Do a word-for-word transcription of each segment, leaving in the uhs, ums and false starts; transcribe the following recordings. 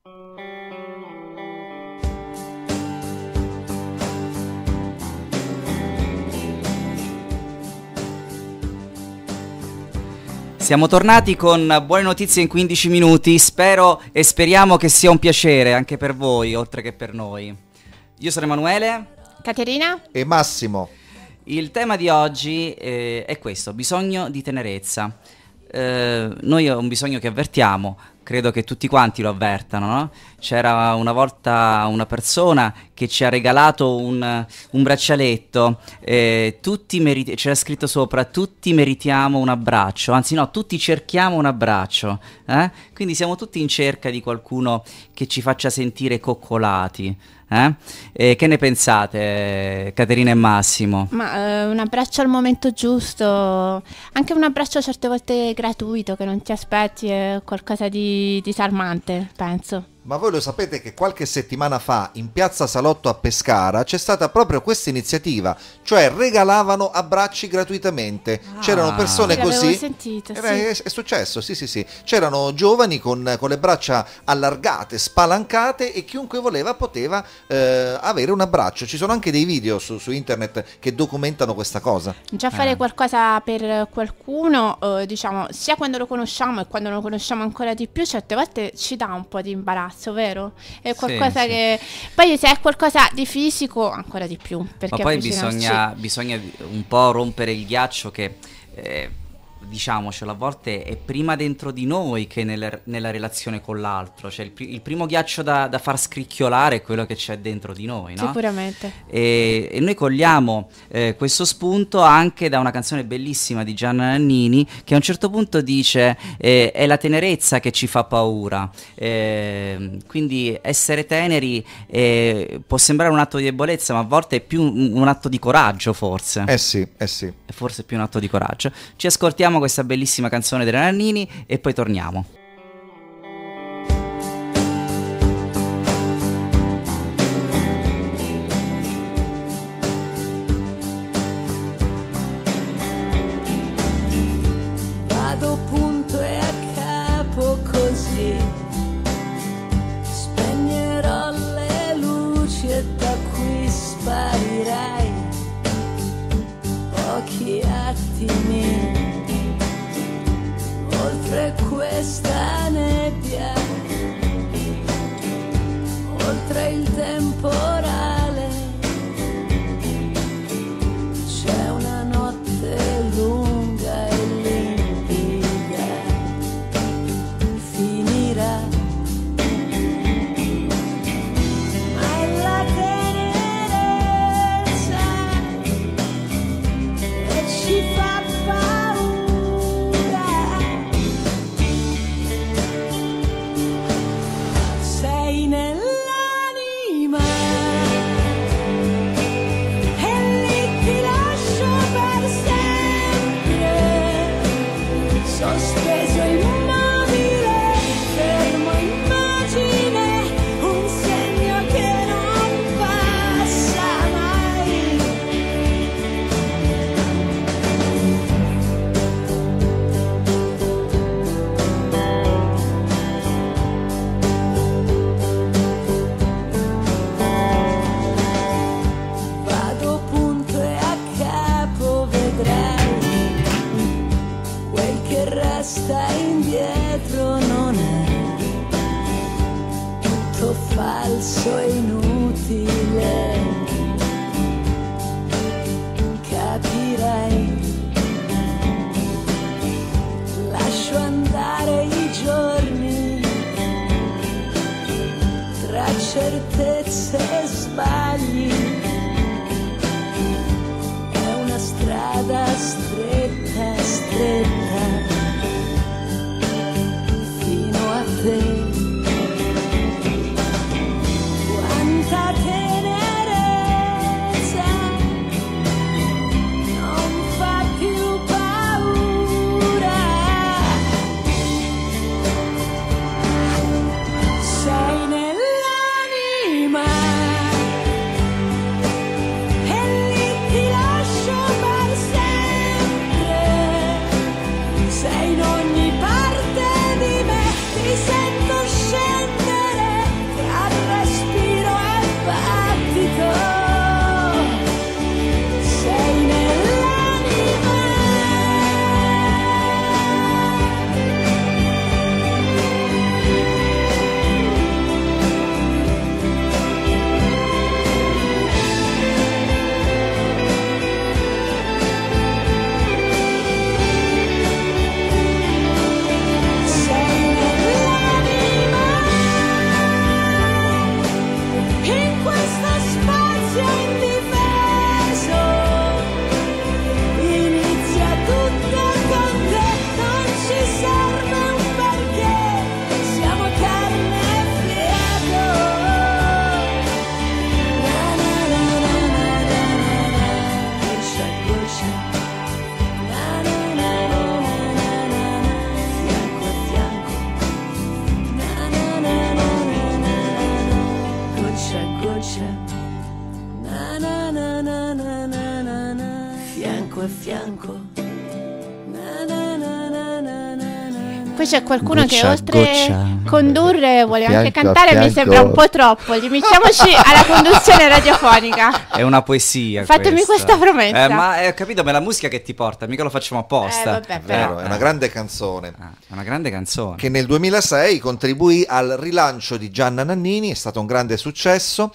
Siamo tornati con buone notizie in quindici minuti, spero e speriamo che sia un piacere anche per voi, oltre che per noi. Io sono Emanuele, Caterina e Massimo. Il tema di oggi eh, è questo, bisogno di tenerezza. Eh, noi è un bisogno che avvertiamo, credo che tutti quanti lo avvertano, no? C'era una volta una persona che ci ha regalato un, un braccialetto, eh, tutti meriti- c'era scritto sopra, tutti meritiamo un abbraccio, anzi no, tutti cerchiamo un abbraccio, eh? Quindi siamo tutti in cerca di qualcuno che ci faccia sentire coccolati. Eh? E che ne pensate, Caterina e Massimo? Ma eh, un abbraccio al momento giusto, anche un abbraccio certe volte gratuito che non ti aspetti, è qualcosa di disarmante, penso. Ma voi lo sapete che qualche settimana fa in piazza Salotto a Pescara c'è stata proprio questa iniziativa, cioè regalavano abbracci gratuitamente. Ah, C'erano persone sì, così. l'avevo sentito, Eh, sì. È, è successo, sì, sì, sì. C'erano giovani con, con le braccia allargate, spalancate e chiunque voleva poteva eh, avere un abbraccio. Ci sono anche dei video su, su internet che documentano questa cosa. Già fare Eh. qualcosa per qualcuno, eh, diciamo, sia quando lo conosciamo e quando lo conosciamo ancora di più, certe volte ci dà un po' di imbarazzo, vero? È qualcosa Sì, sì. che... Poi se è qualcosa di fisico, ancora di più. Perché Ma poi avvicinarci- bisogna, bisogna un po' rompere il ghiaccio che, eh, diciamocelo, a volte è prima dentro di noi che nel- nella relazione con l'altro. Cioè il, pri- il primo ghiaccio da, da far scricchiolare è quello che c'è dentro di noi, no? Sicuramente. E, e noi cogliamo eh, questo spunto anche da una canzone bellissima di Gianna Nannini che a un certo punto dice eh, è la tenerezza che ci fa paura. Eh, quindi essere teneri eh, può sembrare un atto di debolezza, ma a volte è più un, un atto di coraggio, forse. Eh sì, eh sì. È forse più un atto di coraggio. Ci ascoltiamo questa bellissima canzone della Nannini e poi torniamo. Vado punto e a capo così, spegnerò le luci e da qui sparirai pochi attimi oltre questa nebbia, oltre il temporale. C'è una notte lunga e limpida, finirà, ma è la tenerezza che ci fa paura. Sei nell'anima e lì ti lascio per sempre, sospeso immobile, fermo immagine, un segno che non passa mai. Vado punto e a capo, vedrai, quel che resta indietro non è tutto falso e inutile. Capirai, lascio andare i giorni tra certezze e sbagli. È una strada stretta, stretta, fino a te. Quanta tenerezza non fa più paura. Sei nell'anima Qui c'è qualcuno che Goccia, oltre goccia. a condurre vuole A anche fianco, a cantare, mi fianco. sembra un po' troppo. Limitiamoci alla conduzione radiofonica. È una poesia. Fatemi questa promessa. Eh, ma hai capito, ma è la musica che ti porta, mica lo facciamo apposta. Eh, vabbè, È vero, però. è una grande canzone. Ah, è una grande canzone. Che nel duemilasei contribuì al rilancio di Gianna Nannini, è stato un grande successo.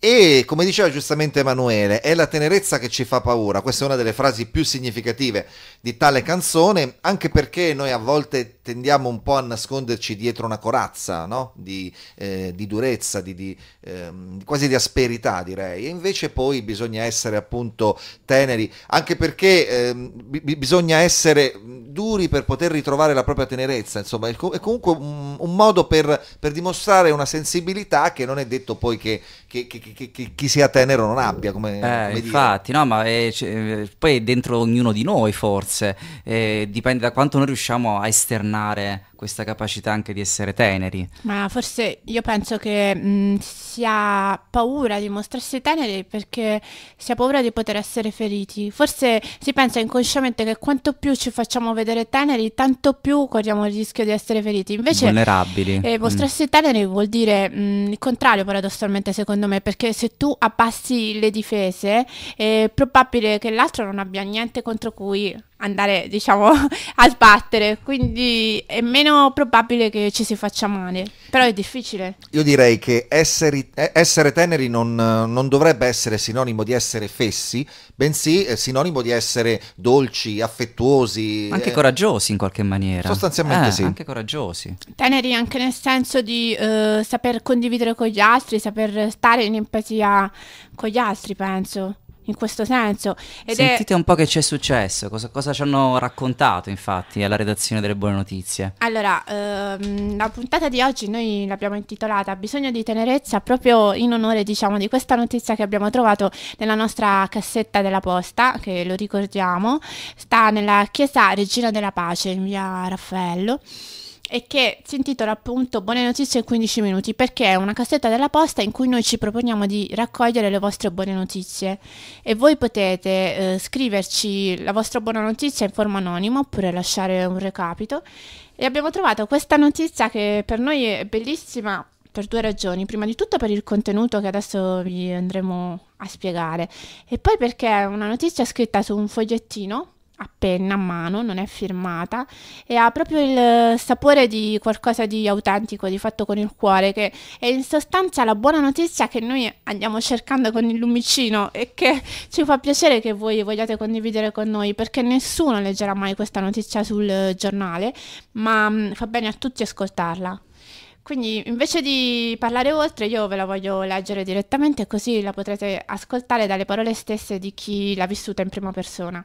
E come diceva giustamente Emanuele, è la tenerezza che ci fa paura. Questa è una delle frasi più significative di tale canzone, anche perché noi a volte tendiamo un po' a nasconderci dietro una corazza, no? di, eh, di durezza, di, di, ehm, quasi di asperità, direi. E invece poi bisogna essere appunto teneri, anche perché ehm, bi- bisogna essere duri per poter ritrovare la propria tenerezza. Insomma, è, co- è comunque un, un modo per, per dimostrare una sensibilità che non è detto poi che, che, che, che, che chi sia tenero non abbia, come, Eh, come dire. infatti, no, ma è, c- poi è dentro ognuno di noi, forse. Eh, dipende da quanto noi riusciamo a esternare questa capacità anche di essere teneri. Ma forse io penso che mh, si ha paura di mostrarsi teneri perché si ha paura di poter essere feriti. Forse si pensa inconsciamente che quanto più ci facciamo vedere teneri, tanto più corriamo il rischio di essere feriti. Invece Vulnerabili. eh, mostrarsi teneri vuol dire mh, il contrario, paradossalmente, secondo me, perché se tu abbassi le difese è probabile che l'altro non abbia niente contro cui andare, diciamo, a sbattere, quindi è meno probabile che ci si faccia male, però è difficile. Io direi che essere, eh, essere teneri non, non dovrebbe essere sinonimo di essere fessi, bensì è sinonimo di essere dolci, affettuosi. Anche eh, coraggiosi in qualche maniera. Sostanzialmente Eh, sì. Anche coraggiosi. Teneri anche nel senso di eh, saper condividere con gli altri, saper stare in empatia con gli altri, penso, in questo senso. Ed è... Sentite un po' che c'è successo, cosa, cosa ci hanno raccontato infatti alla redazione delle Buone Notizie. Allora, ehm, la puntata di oggi noi l'abbiamo intitolata Bisogno di tenerezza, proprio in onore, diciamo, di questa notizia che abbiamo trovato nella nostra cassetta della posta, che lo ricordiamo, sta nella chiesa Regina della Pace in via Raffaello, e che si intitola appunto Buone Notizie in quindici minuti, perché è una cassetta della posta in cui noi ci proponiamo di raccogliere le vostre buone notizie e voi potete eh, scriverci la vostra buona notizia in forma anonima oppure lasciare un recapito. E abbiamo trovato questa notizia che per noi è bellissima per due ragioni: prima di tutto per il contenuto che adesso vi andremo a spiegare, e poi perché è una notizia scritta su un fogliettino a penna, a mano, non è firmata e ha proprio il sapore di qualcosa di autentico, di fatto con il cuore, che è in sostanza la buona notizia che noi andiamo cercando con il lumicino e che ci fa piacere che voi vogliate condividere con noi, perché nessuno leggerà mai questa notizia sul giornale, ma mh, fa bene a tutti ascoltarla. Quindi invece di parlare oltre io ve la voglio leggere direttamente, così la potrete ascoltare dalle parole stesse di chi l'ha vissuta in prima persona.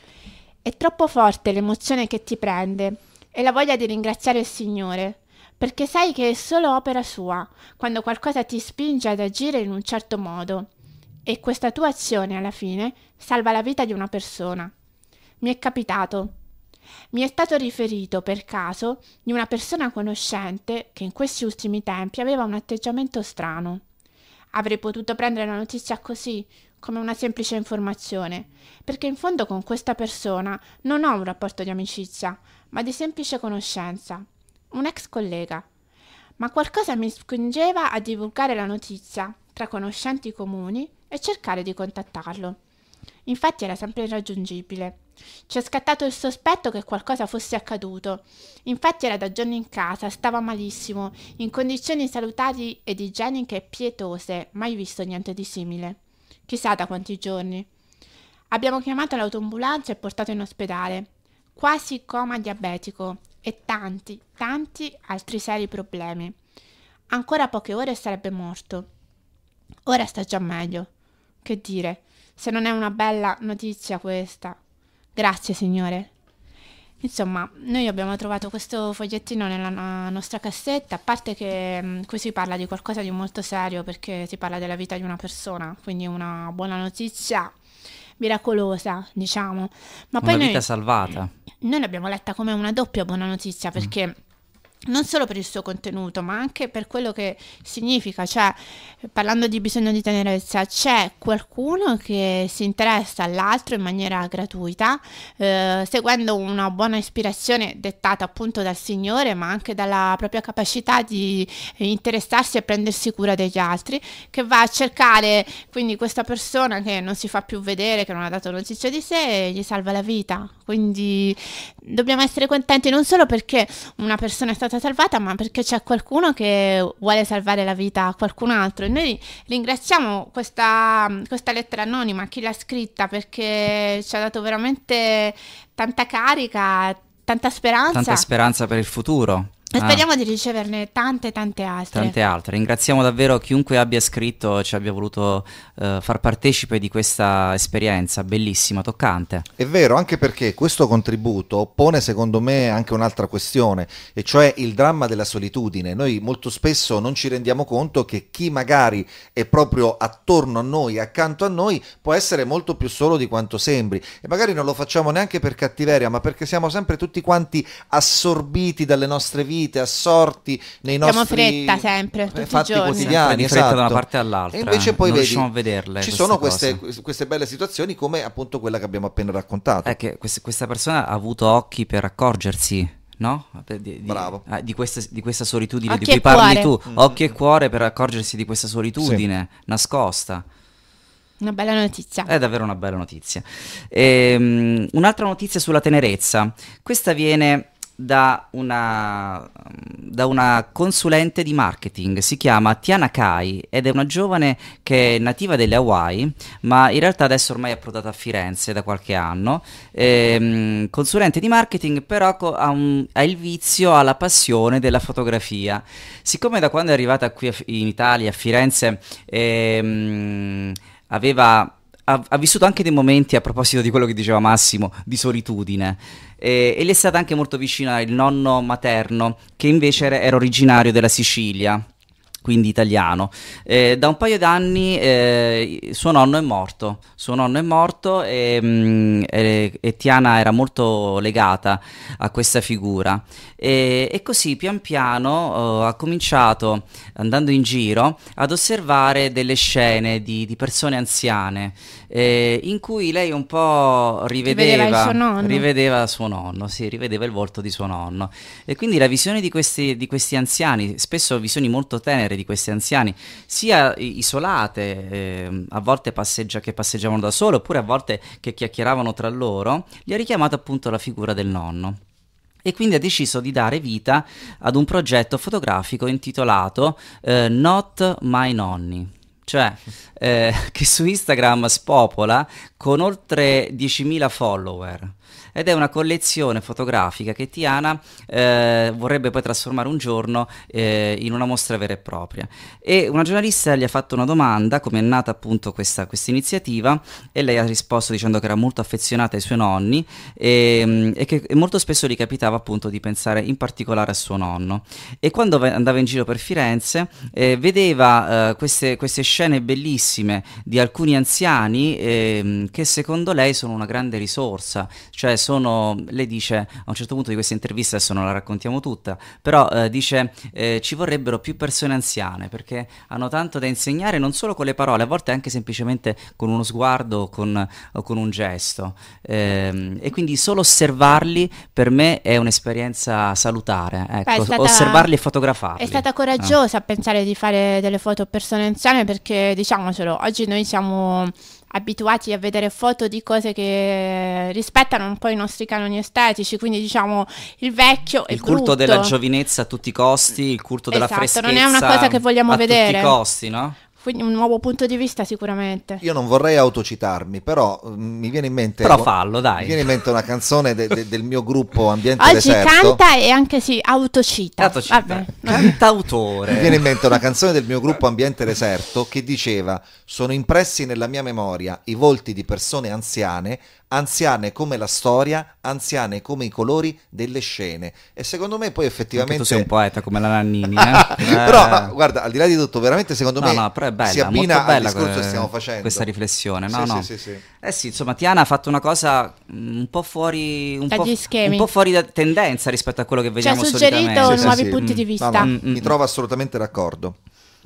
È troppo forte l'emozione che ti prende e la voglia di ringraziare il Signore, perché sai che è solo opera sua quando qualcosa ti spinge ad agire in un certo modo, e questa tua azione alla fine salva la vita di una persona. Mi è capitato. Mi è stato riferito per caso di una persona conoscente che in questi ultimi tempi aveva un atteggiamento strano. Avrei potuto prendere la notizia così, come una semplice informazione, perché in fondo con questa persona non ho un rapporto di amicizia, ma di semplice conoscenza, un ex collega. Ma qualcosa mi spingeva a divulgare la notizia tra conoscenti comuni e cercare di contattarlo. Infatti era sempre irraggiungibile. Ci è scattato il sospetto che qualcosa fosse accaduto. Infatti era da giorni in casa, stava malissimo, in condizioni salutari ed igieniche pietose, mai visto niente di simile. Chissà da quanti giorni. Abbiamo chiamato l'autoambulanza e portato in ospedale. Quasi coma diabetico e tanti, tanti altri seri problemi. Ancora poche ore sarebbe morto. Ora sta già meglio. Che dire, se non è una bella notizia questa. Grazie, Signore. Insomma, noi abbiamo trovato questo fogliettino nella no- nostra cassetta, a parte che mh, qui si parla di qualcosa di molto serio, perché si parla della vita di una persona, quindi una buona notizia miracolosa, diciamo. Ma poi Una noi, vita salvata. noi l'abbiamo letta come una doppia buona notizia, perché non solo per il suo contenuto, ma anche per quello che significa. Cioè, parlando di bisogno di tenerezza, c'è qualcuno che si interessa all'altro in maniera gratuita, eh, seguendo una buona ispirazione dettata appunto dal Signore, ma anche dalla propria capacità di interessarsi e prendersi cura degli altri, che va a cercare quindi questa persona che non si fa più vedere, che non ha dato notizia di sé, e gli salva la vita. Quindi dobbiamo essere contenti non solo perché una persona è stata salvata, ma perché c'è qualcuno che vuole salvare la vita a qualcun altro. E noi ringraziamo questa, questa lettera anonima, chi l'ha scritta, perché ci ha dato veramente tanta carica, tanta speranza. Tanta speranza per il futuro. E Ah. speriamo di riceverne tante tante altre. Tante altre. Ringraziamo davvero chiunque abbia scritto e ci abbia voluto eh, far partecipe di questa esperienza bellissima, toccante. È vero, anche perché questo contributo pone secondo me anche un'altra questione, e cioè il dramma della solitudine. Noi molto spesso non ci rendiamo conto che chi magari è proprio attorno a noi, accanto a noi, può essere molto più solo di quanto sembri, e magari non lo facciamo neanche per cattiveria, ma perché siamo sempre tutti quanti assorbiti dalle nostre vite, assorti nei Abbiamo nostri fretta sempre, tutti i fatti giorni. quotidiani. Sempre di fretta esatto. da una parte all'altra, E invece eh. poi Non vedi, riusciamo a vederle ci queste sono cose. queste, queste belle situazioni come appunto quella che abbiamo appena raccontato. È che quest- questa persona ha avuto occhi per accorgersi, no? Per- Di, di- Bravo. eh, di questa, di questa solitudine Occhi di cui e parli cuore. tu, occhi e cuore per accorgersi di questa solitudine nascosta. Una bella notizia. È davvero una bella notizia. Ehm, un'altra notizia sulla tenerezza. Questa viene da una, da una consulente di marketing, si chiama Tiana Kai ed è una giovane che è nativa delle Hawaii, ma in realtà adesso ormai è approdata a Firenze da qualche anno. Ehm, consulente di marketing, però co- ha, un- ha il vizio, ha la passione della fotografia. Siccome da quando è arrivata qui a F- in Italia, a Firenze, ehm, aveva ha, ha vissuto anche dei momenti, a proposito di quello che diceva Massimo, di solitudine, e, e le è stata anche molto vicina il nonno materno, che invece era, era originario della Sicilia, quindi italiano. Eh, da un paio d'anni eh, suo nonno è morto, suo nonno è morto e, mm, e- e Tiana era molto legata a questa figura. E, e così pian piano eh, ha cominciato, andando in giro, ad osservare delle scene di, di persone anziane, eh, in cui lei un po' rivedeva, Rivedeva il suo nonno. rivedeva suo nonno, sì, rivedeva il volto di suo nonno. E quindi la visione di questi, di questi anziani, spesso visioni molto tenere di questi anziani, sia i- isolate, eh, a volte passeggia, che passeggiavano da solo, oppure a volte che chiacchieravano tra loro, gli ha richiamato appunto la figura del nonno. E quindi ha deciso di dare vita ad un progetto fotografico intitolato eh, Not My Nonni, cioè eh, che su Instagram spopola con oltre diecimila follower. Ed è una collezione fotografica che Tiana eh, vorrebbe poi trasformare un giorno eh, in una mostra vera e propria. E una giornalista gli ha fatto una domanda, come è nata appunto questa questa iniziativa, e lei ha risposto dicendo che era molto affezionata ai suoi nonni e, e che molto spesso gli capitava appunto di pensare in particolare a suo nonno. E quando ve- andava in giro per Firenze eh, vedeva eh, queste, queste scene bellissime di alcuni anziani ehm, che secondo lei sono una grande risorsa, cioè sono, lei dice a un certo punto di questa intervista, adesso non la raccontiamo tutta, però eh, dice eh, ci vorrebbero più persone anziane perché hanno tanto da insegnare, non solo con le parole, a volte anche semplicemente con uno sguardo o con, o con un gesto. Ehm, e quindi solo osservarli per me è un'esperienza salutare, ecco, Beh, è stata- osservarli e fotografarli. È stata coraggiosa a pensare di fare delle foto a persone anziane, perché diciamocelo, oggi noi siamo abituati a vedere foto di cose che rispettano un po' i nostri canoni estetici, quindi diciamo il vecchio e Il culto brutto. della giovinezza a tutti i costi, il culto della Esatto, freschezza non è una cosa che vogliamo a vedere. tutti i costi, no? Quindi un nuovo punto di vista sicuramente. Io non vorrei autocitarmi, però mm, mi viene in mente Però fallo, dai. Mi viene in mente una canzone de- de- del mio gruppo Ambiente Oggi Deserto. canta e anche si autocita. Dato città. Vabbè. Mi Cantautore. viene in mente una canzone del mio gruppo Ambiente Deserto che diceva: sono impressi nella mia memoria i volti di persone anziane anziane come la storia, anziane come i colori delle scene. E secondo me poi Anche effettivamente... tu sei un poeta come la Nannini, eh? Però, Eh. no, guarda, al di là di tutto, veramente secondo No, me no, però è bella, si abbina molto bella al discorso que- che stiamo facendo. questa riflessione. No, Sì, no. sì, sì, sì. Eh sì, insomma, Tiana ha fatto una cosa mm, un po' fuori, un Dagli po', schemi. un po' fuori da tendenza rispetto a quello che Ci ha vediamo suggerito solitamente. Sì, nuovi sì. punti di Mm. vista. No, no, Mm, mm, mi trovo assolutamente d'accordo.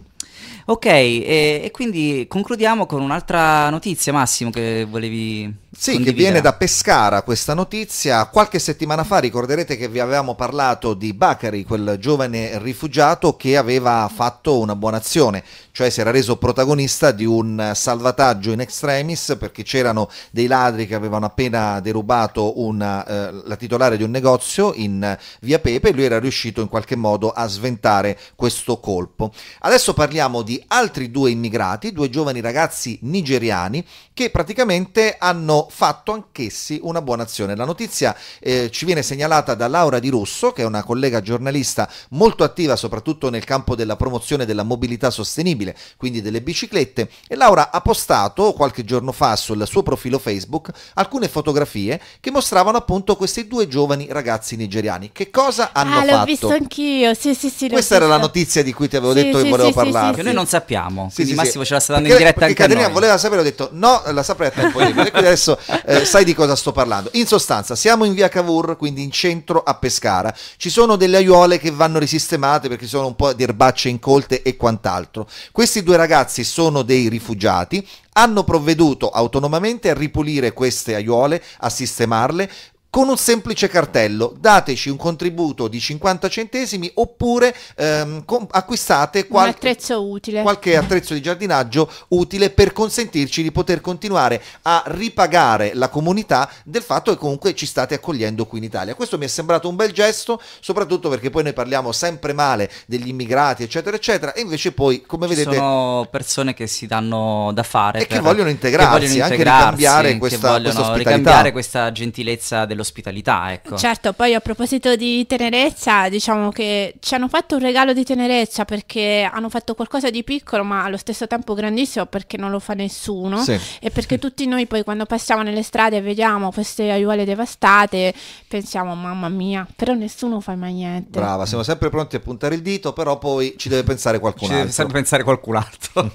Ok, e, e quindi concludiamo con un'altra notizia, Massimo, che volevi Sì, che condividere. viene da Pescara questa notizia. Qualche settimana fa ricorderete che vi avevamo parlato di Bakary, quel giovane rifugiato che aveva fatto una buona azione, cioè si era reso protagonista di un salvataggio in extremis perché c'erano dei ladri che avevano appena derubato una, eh, la titolare di un negozio in via Pepe e lui era riuscito in qualche modo a sventare questo colpo. Adesso parliamo di altri due immigrati, due giovani ragazzi nigeriani che praticamente hanno fatto anch'essi una buona azione. La notizia eh, ci viene segnalata da Laura Di Russo, che è una collega giornalista molto attiva soprattutto nel campo della promozione della mobilità sostenibile, quindi delle biciclette, e Laura ha postato qualche giorno fa sul suo profilo Facebook alcune fotografie che mostravano appunto questi due giovani ragazzi nigeriani. Che cosa hanno Ah, l'ho fatto? visto anch'io, sì, sì, sì. l'ho Questa era la visto. notizia di cui ti avevo Sì, detto sì, che volevo sì, sì, parlarti. Che noi non sappiamo, Sì, quindi sì, Massimo sì. ce la sta dando Perché- in diretta perché anche a Caterina noi. voleva sapere, ho detto no, la saprei a tempo libero. E quindi adesso eh, sai di cosa sto parlando. In sostanza, siamo in via Cavour, quindi in centro a Pescara. Ci sono delle aiuole che vanno risistemate perché ci sono un po' di erbacce incolte e quant'altro. Questi due ragazzi sono dei rifugiati, hanno provveduto autonomamente a ripulire queste aiuole, a sistemarle, con un semplice cartello: dateci un contributo di cinquanta centesimi oppure ehm, com- acquistate Un qual- attrezzo utile. qualche attrezzo di giardinaggio utile per consentirci di poter continuare a ripagare la comunità del fatto che comunque ci state accogliendo qui in Italia. Questo mi è sembrato un bel gesto, soprattutto perché poi noi parliamo sempre male degli immigrati eccetera eccetera, e invece poi, come Ci vedete, sono persone che si danno da fare E che per- vogliono integrarsi, che vogliono anche integrarsi, ricambiare che questa- vogliono questa ospitalità. ricambiare questa gentilezza dell'ospitalità, ecco. Certo, poi a proposito di tenerezza, diciamo che ci hanno fatto un regalo di tenerezza perché hanno fatto qualcosa di piccolo ma allo stesso tempo grandissimo, perché non lo fa nessuno. Sì. E perché tutti noi poi quando passiamo nelle strade e vediamo queste aiuole devastate pensiamo mamma mia, però nessuno fa mai niente. brava, siamo sempre pronti a puntare il dito, però poi ci deve pensare qualcun Ci deve altro. sempre pensare qualcun altro.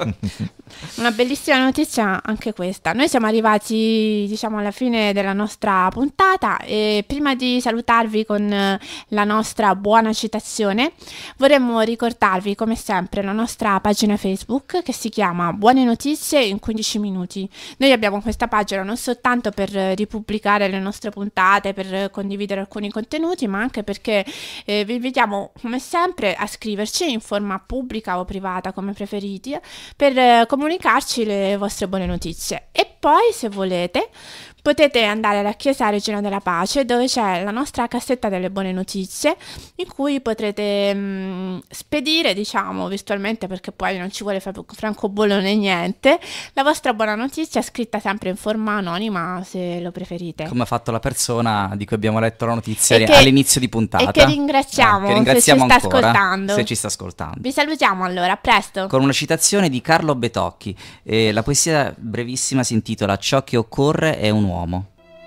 Una bellissima notizia anche questa. Noi siamo arrivati, diciamo, alla fine della nostra puntata e prima di salutarvi con eh, la nostra buona citazione, vorremmo ricordarvi come sempre la nostra pagina Facebook che si chiama Buone Notizie in quindici minuti. Noi abbiamo questa pagina non soltanto per eh, ripubblicare le nostre puntate, per eh, condividere alcuni contenuti, ma anche perché eh, vi invitiamo come sempre a scriverci in forma pubblica o privata, come preferite, per eh, comunicarci le vostre buone notizie. E poi, se volete, potete andare alla Chiesa Regina della Pace, dove c'è la nostra cassetta delle buone notizie, in cui potrete mh, spedire, diciamo, virtualmente, perché poi non ci vuole fra- francobollo né niente, la vostra buona notizia, scritta sempre in forma anonima, se lo preferite. Come ha fatto la persona di cui abbiamo letto la notizia E che- all'inizio di puntata. e che ringraziamo, Eh, che ringraziamo se ci sta ancora, ascoltando. se ci sta ascoltando. Vi salutiamo allora, a presto. Con una citazione di Carlo Betocchi. Eh, la poesia brevissima si intitola Ciò che occorre è un uomo.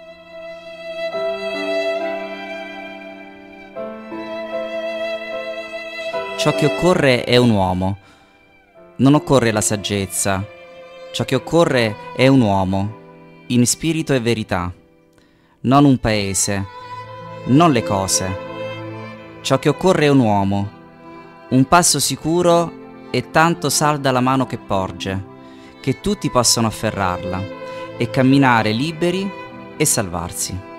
Ciò che occorre è un uomo. Non occorre la saggezza. Ciò che occorre è un uomo, in spirito e verità. Non un paese, non le cose. Ciò che occorre è un uomo, un passo sicuro e tanto salda la mano che porge, che tutti possano afferrarla e camminare liberi e salvarsi.